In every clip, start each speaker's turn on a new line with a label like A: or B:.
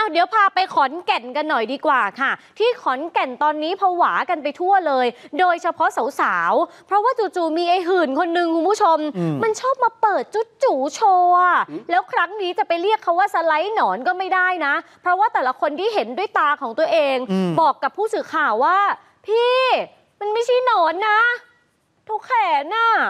A: เดี๋ยวพาไปขอนแก่นกันหน่อยดีกว่าค่ะที่ขอนแก่นตอนนี้ผวากันไปทั่วเลยโดยเฉพาะสาวๆเพราะว่าจู่ๆมีไอ้หื่นคนหนึ่งคุณผู้ชมมันชอบมาเปิดจุ๊จู่โชว์แล้วครั้งนี้จะไปเรียกเขาว่าสไลด์หนอนก็ไม่ได้นะเพราะว่าแต่ละคนที่เห็นด้วยตาของตัวเองบอกกับผู้สื่อข่าวว่าพี่มันไม่ใช่หนอนนะทุกแขนน่ะ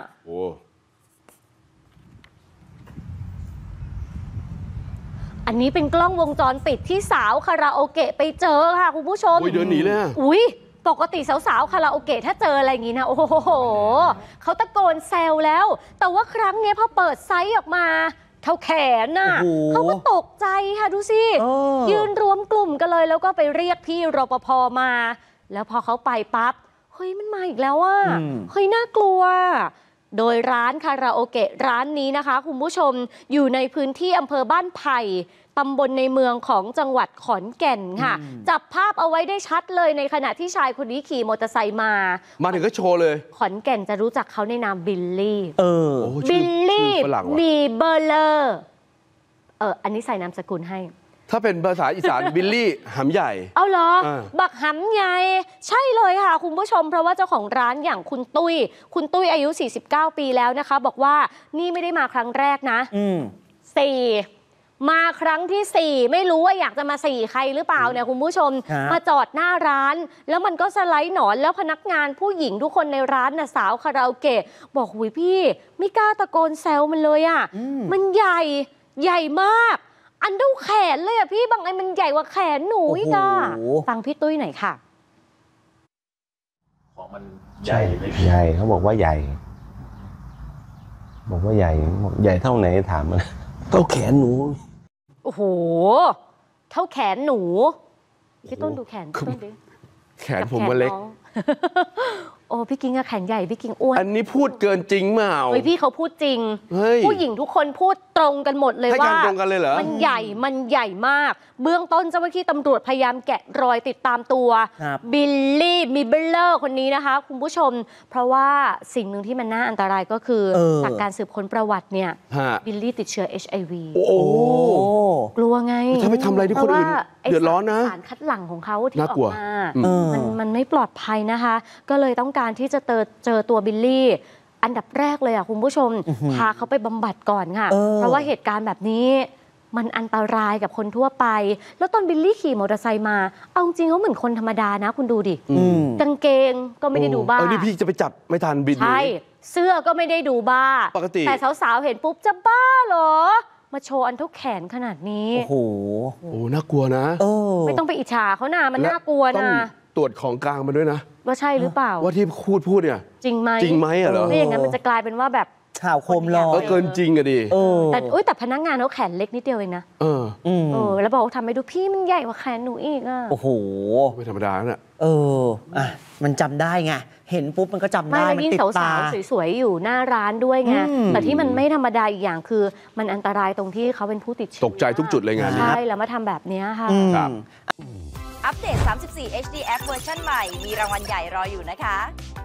A: อันนี้เป็นกล้องวงจรปิดที่สาวคาราโอเกะไปเจอค่ะคุณผู้ชม
B: เดินหนีเลย
A: ปกติสาวๆคาราโอเกะถ้าเจออะไรอย่างนี้นะโอ้โหเขาตะโกนแซวแล้วแต่ว่าครั้งนี้พอเปิดไซส์ออกมาเท่าแขนน่ะเขาก็ตกใจค่ะดูสิยืนรวมกลุ่มกันเลยแล้วก็ไปเรียกพี่รปภมาแล้วพอเขาไปปั๊บเฮ้ยมันมาอีกแล้วอ่ะเฮ้ยน่ากลัวโดยร้านคาราโอเกะร้านนี้นะคะคุณผู้ชมอยู่ในพื้นที่อำเภอบ้านไผ่ตำบลในเมืองของจังหวัดขอนแก่นค่ะจับภาพเอาไว้ได้ชัดเลยในขณะที่ชายคนนี้ขี่มอเตอร์ไซค์มา
B: ถึงก็โชว์เลย
A: ขอนแก่นจะรู้จักเขาในนามบิลลี่บิลลี่มีเบอร์เลอร์อันนี้ใส่นามสกุลให้
B: ถ้าเป็นภาษาอีสานบิลลี่หำใหญ่
A: เอาเหรอบักหำใหญ่ใช่เลยค่ะคุณผู้ชมเพราะว่าเจ้าของร้านอย่างคุณตุ้ยอายุ49 ปีแล้วนะคะบอกว่านี่ไม่ได้มาครั้งแรกนะมาครั้งที่4ไม่รู้ว่าอยากจะมาใครหรือเปล่าเนี่ยคุณผู้ชมมาจอดหน้าร้านแล้วมันก็สไลด์หนอนแล้วพนักงานผู้หญิงทุกคนในร้านน่ะสาวคาราโอเกะบอกหุยพี่ไม่กล้าตะโกนแซวมันเลยอ่ะมันใหญ่มากอันเท่าแขนเลยอ่ะพี่บางอันมันใหญ่กว่าแขนหนูอีกอ่ะฟังพี่ตุ้ยหน่อยค่ะ
C: ของมันใหญ่ไหม
D: ใหญ่เขาบอกว่าใหญ่ใหญ่เท่าไหนถามมันเท่าแขนหนู
A: โอ้โหเท่าแขนหนูพี่ต้นดูแขนพี่ต้นดิ
B: แขนผมมันเล็ก
A: โอ้พี่กิ้งอะแขนใหญ่พี่กิ้งอ้วน
B: อันนี้พูดเกินจริงเปล่า
A: พี่เขาพูดจริงผู้หญิงทุกคนพูดตรงกันหมดเลยว่า
B: ตรงกันเลยเหรอ
A: มันใหญ่มากเบื้องต้นเจ้าหน้าที่ตำรวจพยายามแกะรอยติดตามตัวบิลลี่มีเบลเลอร์คนนี้นะคะคุณผู้ชมเพราะว่าสิ่งหนึ่งที่มันน่าอันตรายก็คือจากการสืบค้นประวัติเนี่ยบิลลี่ติดเชื้อ HIV
B: โอ้
A: กลัวไง
B: ถ้าไปทำอะไรที่คนอื่นเดือดร้อนนะ
A: สารคัดหลั่งของเขาที่ออกมามันไม่ปลอดภัยนะคะก็เลยต้องการที่จะเจอตัวบิลลี่อันดับแรกเลยอ่ะคุณผู้ชมพาเขาไปบำบัดก่อนค่ะเพราะว่าเหตุการณ์แบบนี้มันอันตรายกับคนทั่วไปแล้วตอนบิลลี่ขี่มอเตอร์ไซค์มาเอาจริงเขาเหมือนคนธรรมดานะคุณดูดิกางเกงก็ไม่ได้ดูบ้า
B: นี่พี่จะไปจับไม่ทันบิลลี่
A: ใช่เสื้อก็ไม่ได้ดูบ้า
B: ปกติ
A: แต่สาวๆเห็นปุ๊บจะบ้าเหรอมาโชว์อันเท่าแขนขนาดนี้
B: โอ้น่ากลัวนะ
A: ไม่ต้องไปอิจฉาเขานะมันน่ากลัวนะ
B: ตรวจของกลางมาด้วยนะ
A: ว่าใช่หรือเปล่า
B: ว่าที่พูดเนี่ย
A: จริงไหม
B: เหรอ
A: ไม่อย่างนั้นมันจะกลายเป็นว่าแบบ
D: ข่าวโคมลอย
B: เกินจริงอะดิ
A: แต่พนักงานเขาแขนเล็กนิดเดียวเองนะแล้วบอกว่าทำให้ดูพี่มันใหญ่กว่าแขนหนูอีกอ่ะ
D: โอ้โห
B: ไม่ธรรมดาเนี่ย
D: มันจำได้ไงเห็นปุ๊บมันก็จำได้
A: มันติดตาสวยๆอยู่หน้าร้านด้วยไงแต่ที่มันไม่ธรรมดาอีกอย่างคือมันอันตรายตรงที่เขาเป็นผู้ติดเชื้อ
B: ตกใจทุกจุดเลยงานนี้
A: ใช่แล้วมาทำแบบนี้ค่ะ
E: อัปเดต34 HD App เวอร์ชันใหม่มีรางวัลใหญ่รออยู่นะคะ